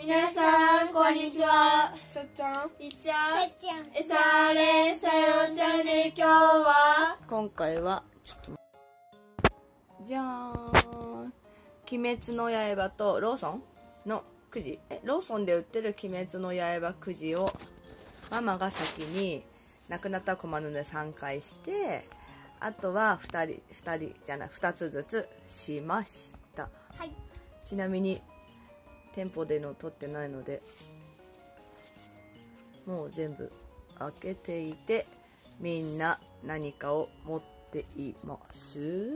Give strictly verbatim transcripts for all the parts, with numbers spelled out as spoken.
皆さんこんにちは。 さっちゃん、 いっちゃん、えされさよチャンネル、今日は今回はちょっとじゃーん、鬼滅の刃とローソンのくじ、えローソンで売ってる鬼滅の刃くじをママが先になくなったら困るのでさんかいして、あとはふたりふたりじゃないふたつずつしました、 はい、 ちなみに店舗での取ってないのでもう全部開けていて、みんな何かを持っています。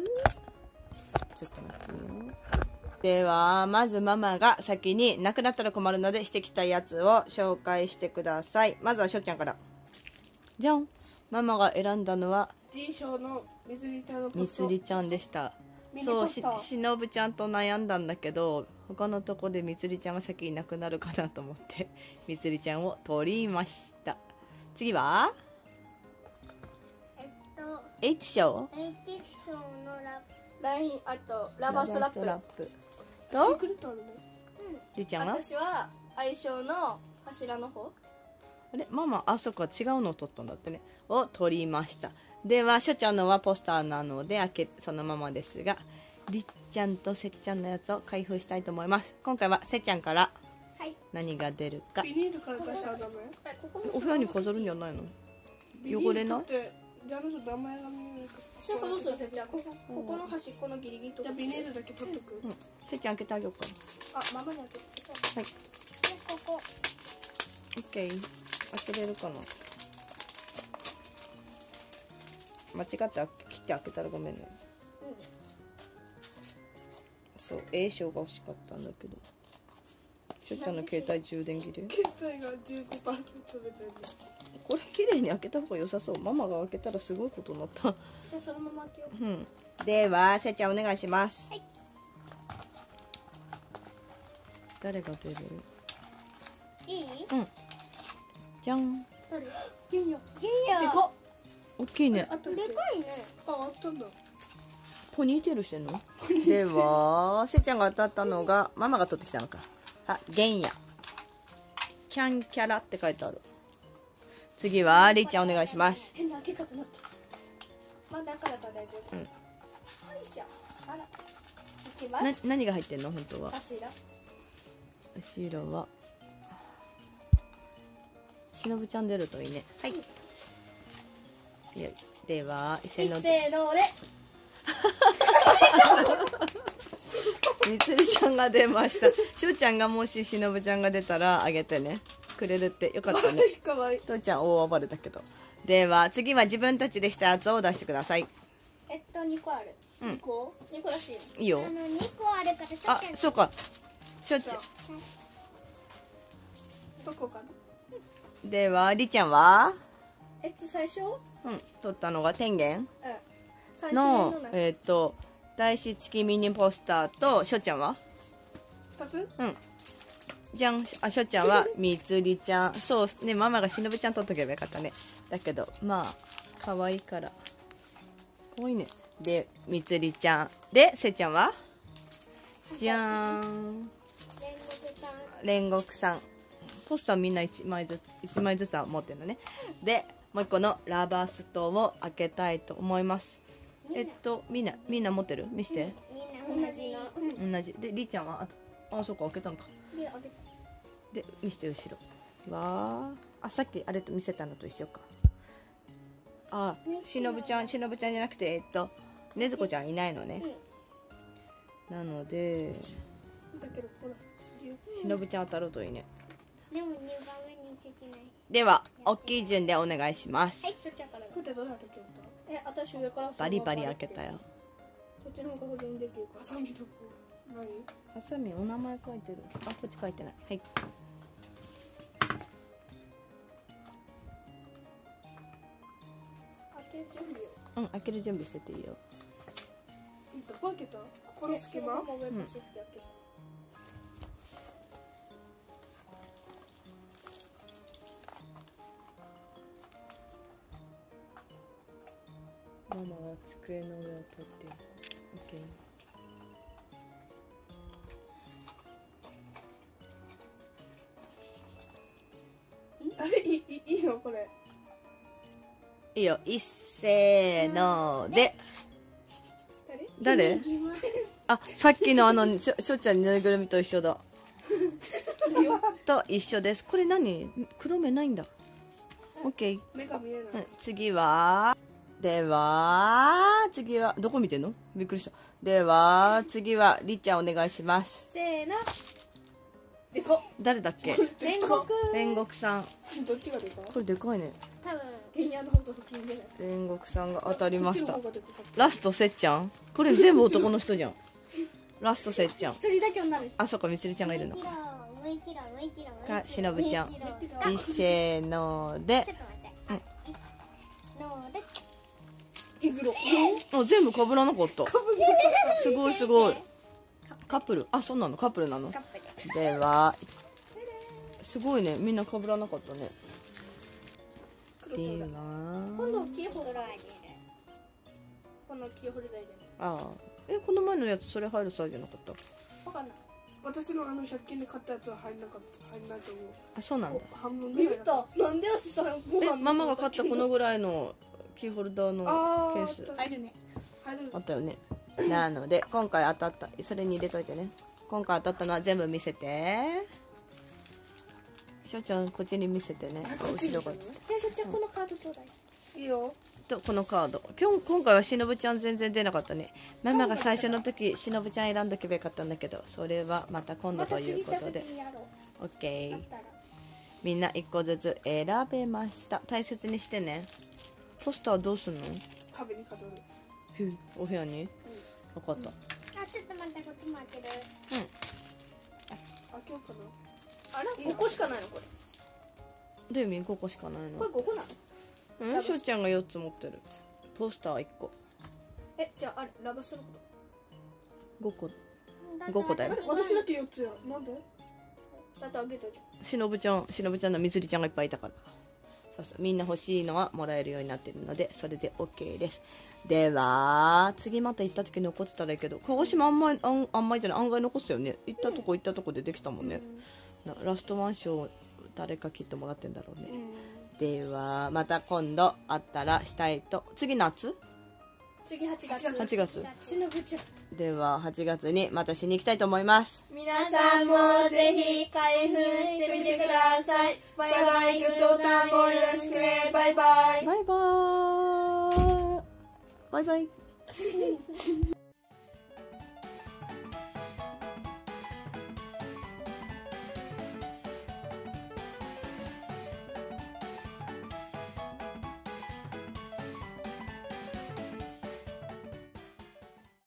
ちょっと待ってよ。ではまずママが先になくなったら困るのでしてきたやつを紹介してください。まずはしょっちゃんから。じゃん。ママが選んだのは G 賞のみつりちゃんのポみスト。 つりちゃんでした。 ミニそう、 ポスターししのぶちゃんと悩んだんだけど、他のとこでみつりちゃんが先になくなるかなと思ってみつりちゃんを取りました。次はえっと H 賞 H 賞のラライン、あとラバーストラップ。 ラップシとークレットあるね。 りちゃんは私は相性の柱の方。 あれママ、あ、そっか、違うのを取ったんだってね。を取りました。ではしょちゃんのはポスターなので開けそのままですが、りっちゃんとせっちゃんのやつを開封したいと思います。今回はせっちゃんからはい、 何が出るか。 ビニールから出したらダメ？ えここお部屋に飾るんじゃないの？ ビニール汚れない？ 取ってじゃあの名前が見えないかそうか、どうするてっちゃん、ここここの端っこのギリギリとじゃあビニールだけ取っとく。 うん、せっちゃん開けてあげようか。 あ、ママに開けて。 はい、 ここオッケー。開けれるかな。間違って切って開けたらごめんね。そう、A 賞が欲しかったんだけど、しょっちゃんの携帯充電切れ。 携帯がじゅうごパーセント出てる。 これ綺麗に開けた方が良さそう。ママが開けたらすごいことになった。 じゃあそのまま開けよう。 うん。ではせっちゃんお願いします。 はい、 誰が出る？ いい？ うん。じゃん。 どれ？ いいよ。 いいよ。 でかっ。 大きいね。 あとでかいね。 あ、あったんだ。 ポニーテールしてんの？ではせっちゃんが当たったのがママが取ってきたのか。あ、ゲンヤ。キャンキャラって書いてある。次はりっちゃんお願いします。 変な開け方になった。真ん中だったら大丈夫。 うん。 よいしょ。あら。いきます。 な何が入ってんの本当は。 柱。 後ろはしのぶちゃん出るといいね。はい。よいではせせーのーので。 みつりちゃんが出ました。しょうちゃんがもししのぶちゃんが出たらあげてね。くれるってよかったね。 かわいい。 とうちゃん大暴れだけど。では次は自分たちでしたやつを出してください。 えっとにこある。 うん、 こにこだしいいの。 いいよ。 あのにこあるからちょっとあ、そうか。しょっちゃう。どこかな。 ん。ではりちゃんは、 えっと最初、うん、 うん、取ったのが天元最初ののえっ、と大師付きミニポスターと、しょっちゃんは二つ？ うんじゃん。あ、しょっちゃんはみつりちゃん。そうね、ママがしのぶちゃん取っとけばよかったね。だけどまあ可愛いから可愛いね。でみつりちゃんでせっちゃんはじゃーん、煉獄さん。ポスターみんないちまいずついちまいずつは持ってるのね。でもう一個のラバーストを開けたいと思います。えっとみんなみんな持ってる？見して。 みんな同じの。 同じでりーちゃんはあと、あ、そうか開けたんか。 で、開けた。 で見して後ろ。わあ、あ、さっきあれと見せたのと一緒か。あ、しのぶちゃんしのぶちゃんじゃなくてえっとねずこちゃんいないのね。なのでだけどほら。 しのぶちゃん当たるといいね。 でもにばんめにできない。 では大きい順でお願いします。 はい、しょっちゃんからだ。 これでどうやって切った？ え、私上からバリバリ開けたよ。 こっちの方が保存できるから。ハサミとこない？ ハサミお名前書いてる。あ、こっち書いてない。はい。 開ける準備を。 うん、開ける準備してていいよ。 どこ開けた？ここの隙間？ もう上パシッて開ける。 ママは机の上を取っていく。オッケー。 あれいいいいのこれ。 いいよ、いっせーので。誰？あ、さっきのあのしょ、しょっちゃんぬいぐるみと一緒だ。と一緒です。これ何？黒目ないんだ。オッケー。 目が見えない。 うん、次は、では、次は、どこ見てんの？びっくりした。では、次は、りっちゃんお願いします。 せーの。 でかっ。 誰だっけ？ 煉獄。 煉獄さん。 どっちがでかい？ これでかいね。 多分ペンヤの方が大きいんじゃない？ 煉獄さんが当たりましたこっちの方がでかかった。 ラストせっちゃん。これ全部男の人じゃん。ラストせっちゃん。 一人だけ女の人。 あ、そっか、みつりちゃんがいるのか。 もう一度もう一度もう一度もう一度か、しのぶちゃん。 もう一度いっせーのでちょっと待って。ので。 イグロ。 あ、全部かぶらなかったすごいすごい。カップル。あ、そうなの、カップルなの。 カップル。 では、すごいね、みんなかぶらなかったね。では、 今度キーホルダー。 黒あげる。 このキーホルダーで。 ああ、え、この前のやつそれ入るサイズじゃなかった？ わかんない。私のあのひゃく均で買ったやつは入んなかった入んないと思う。 あ、そうなんだ。 半分ぐらいだった。なんで足さごえ、 飯。 ママが買ったこのぐらいのキーホルダーのあケース入るね。入る。 あったよね。なので今回当たった、それに入れといてね。今回当たったのは全部見せて。しょちゃんこっちに見せてね。後ろがつって。 じゃあしょっちゃんこのカードちょうだい。 いいよ。 とこのカード。今日今回はしのぶちゃん全然出なかったね。ママが最初の時しのぶちゃん選んどけばよかったんだけど、それはまた今度ということで。オッケー。みんないっこずつ選べました。大切にしてね。ポスターどうすんの？ 壁に飾る。 ふう、お部屋に？分かった。 あ、ちょっと待って、こっちも開ける。 うん。 開けようかな。 あら、ごこしかないのこれ。 どういう意味？ごこしかないの？ これごこなの？ うん、しょうちゃんがよっつ持ってる。ポスターいっこ。 え、じゃああれラバスのこごこ。ごこだよと。あれ私だけよっつや。なんで？だってあげたじゃん。 しのぶちゃん、しのぶちゃんのみずりちゃんがいっぱいいたから。そうそう、みんな欲しいのはもらえるようになってるので、それで OK です。では、次また行った時残ってたらいいけど、鹿児島あんまり、あんあんまりじゃない、案外残すよね。行ったとこ行ったとこでできたもんね。なラストワン賞、誰か切ってもらってんだろうね。では、また今度あったらしたいと。次夏？ 次はちがつ。 はちがつ。 しのぶちゃん。 では、はちがつにまたしに行きたいと思います。 皆さんもぜひ開封してみてください。バイバイ。グッドボタンもよろしくね。バイバイ。 バイバーイ。バイバイ。